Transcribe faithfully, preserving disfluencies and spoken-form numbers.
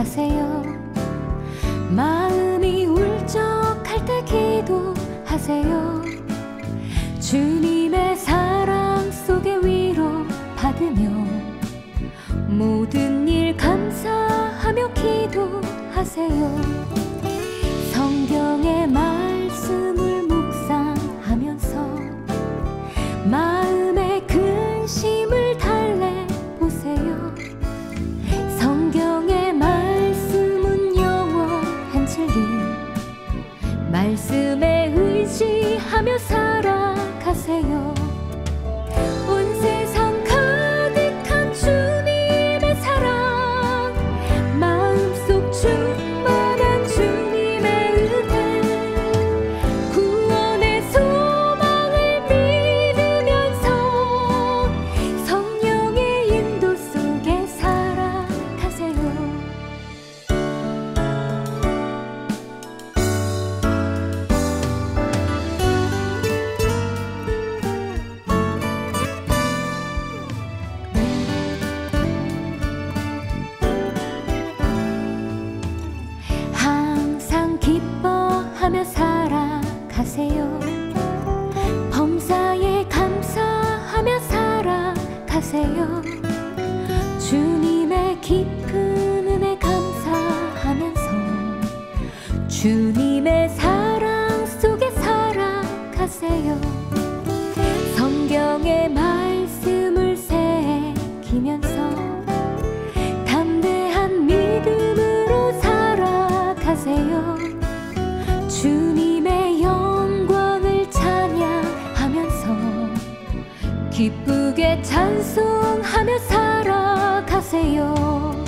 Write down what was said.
기도하세요. 마음이 울적할 때 기도하세요. 주님의 사랑 속에 위로 받으며 모든 일 감사하며 기도하세요. 성경의 말씀을 묵상하면서 마음의 근심을 달래보세요. 성경의 말씀은 영원한 진리, 말씀에 의지하며 살아가세요. 온 세상 가득한 주님의 사랑, 마음속 충만한 주님의 은혜, 구원의 소망을 믿으면서 성령의 인도 속에 살아가세요. 항상 기뻐하며 살아가세요. 범사에 감사하며 살아가세요. 주님의 깊은 은혜 감사하면서 주님의 사랑 속에 살아가세요. 성경의 말씀을 새기면서 담대한 믿음으로 살아가세요. 주님의 영광을 찬양하면서 기쁘게 찬송하며 살아가세요.